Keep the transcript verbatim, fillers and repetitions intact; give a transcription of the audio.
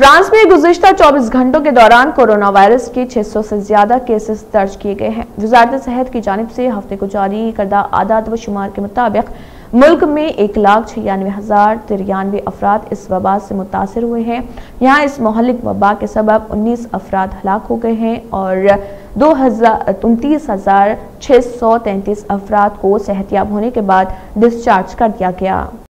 France में गुज़िश्ता चौबीस घंटों के दौरान कोरोना वायरस के छह सौ से ज्यादा केसेस दर्ज किए गए हैं। वजारत सेहत की जानिब से हफ्ते को जारी करदा आदाद व शुमार के मुताबिक मुल्क में एक लाख छियानवे हजार तिरानवे अफराद इस वबा से मुतासर हुए हैं। यहाँ इस मोहलिक वबा के सबब उन्नीस अफराद हलाक हो गए हैं और दो हजार उनतीस हजार छः सौ तैंतीस अफराद को सेहतियाब होने के बाद डिस्चार्ज कर दिया गया।